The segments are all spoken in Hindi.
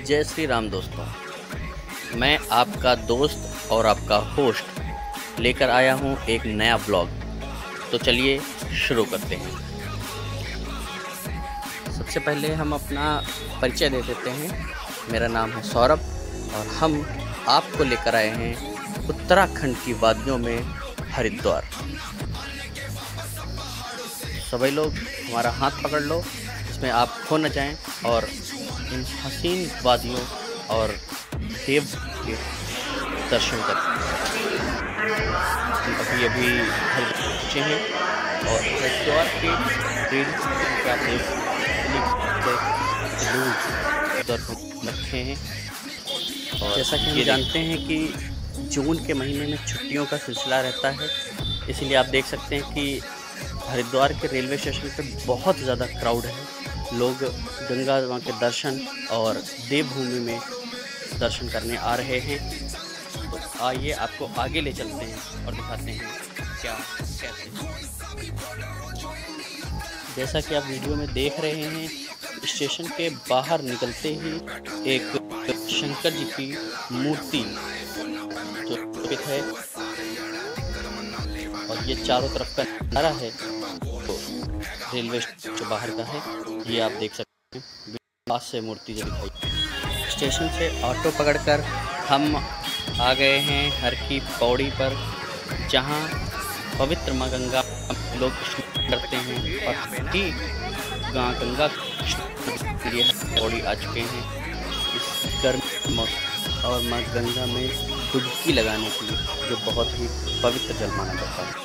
जय श्री राम दोस्तों, मैं आपका दोस्त और आपका होस्ट लेकर आया हूं एक नया ब्लॉग। तो चलिए शुरू करते हैं। सबसे पहले हम अपना परिचय दे देते हैं। मेरा नाम है सौरभ और हम आपको लेकर आए हैं उत्तराखंड की वादियों में हरिद्वार। सभी लोग हमारा हाथ पकड़ लो, इसमें आप खो न जाएं और इन हसीन वादियों और देव के दर्शन करें। हम अभी हरिद्वार पहुँचे हैं और हरिद्वार के रेल लोग रखे हैं। और जैसा कि हम जानते हैं कि जून के महीने में छुट्टियों का सिलसिला रहता है, इसलिए आप देख सकते हैं कि हरिद्वार के रेलवे स्टेशन पे बहुत ज़्यादा क्राउड है। लोग गंगा माँ के दर्शन और देवभूमि में दर्शन करने आ रहे हैं। तो आइए आपको आगे ले चलते हैं और दिखाते हैं क्या कैसे। जैसा कि आप वीडियो में देख रहे हैं, स्टेशन के बाहर निकलते ही एक शंकर जी की मूर्ति जो स्थित है और ये चारों तरफ का नज़ारा है तो रेलवे स्टेशन जो बाहर का है, ये आप देख सकते हैं। पास से मूर्ति जो दिखाई। स्टेशन से ऑटो पकड़कर हम आ गए हैं हर की पौड़ी पर, जहां पवित्र माँ गंगा लोग स्नान करते हैं और गंगा के लिए पौड़ी आ चुके हैं इस गर्मी मौसम और माँ गंगा में डुबकी लगाने के लिए, जो बहुत ही पवित्र जल माना जाता है।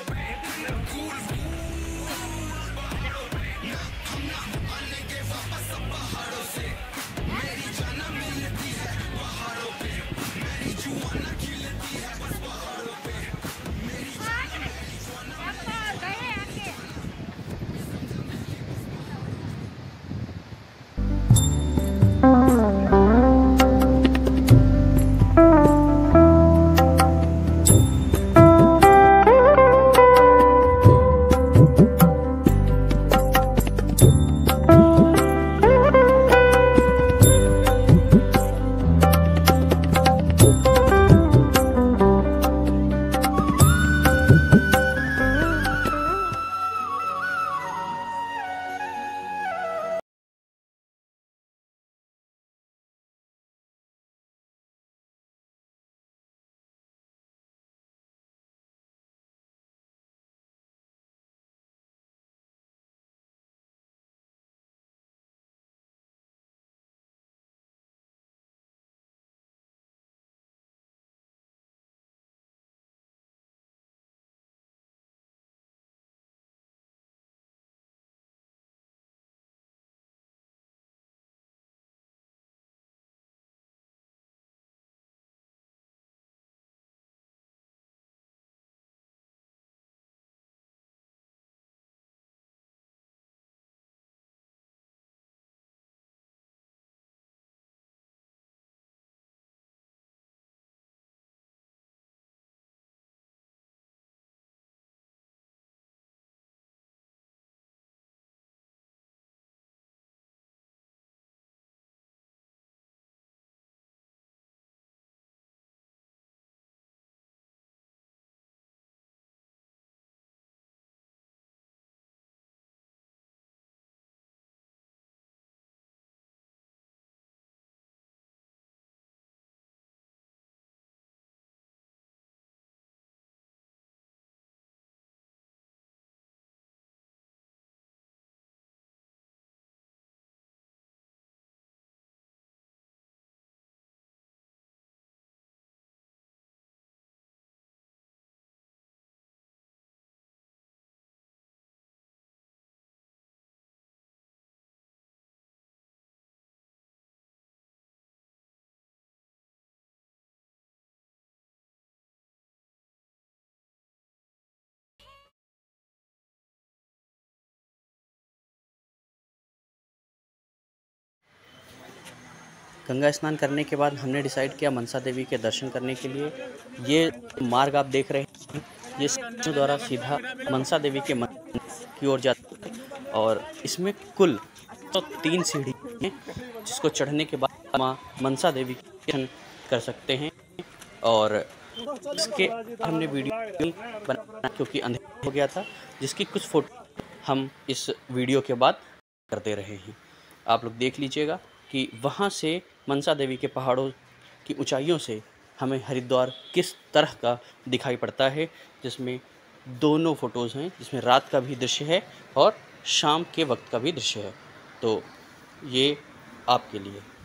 गंगा स्नान करने के बाद हमने डिसाइड किया मनसा देवी के दर्शन करने के लिए। ये मार्ग आप देख रहे हैं, ये सीढ़ियों द्वारा सीधा मनसा देवी के मंदिर की ओर जाता है और इसमें कुल 3 सीढ़ी हैं, जिसको चढ़ने के बाद माँ मनसा देवी के दर्शन कर सकते हैं। और इसके हमने वीडियो बनाया क्योंकि अंधेरा हो गया था, जिसकी कुछ फ़ोटो हम इस वीडियो के बाद कर दे रहे हैं। आप लोग देख लीजिएगा कि वहाँ से मनसा देवी के पहाड़ों की ऊंचाइयों से हमें हरिद्वार किस तरह का दिखाई पड़ता है, जिसमें दोनों फ़ोटोज़ हैं, जिसमें रात का भी दृश्य है और शाम के वक्त का भी दृश्य है। तो ये आपके लिए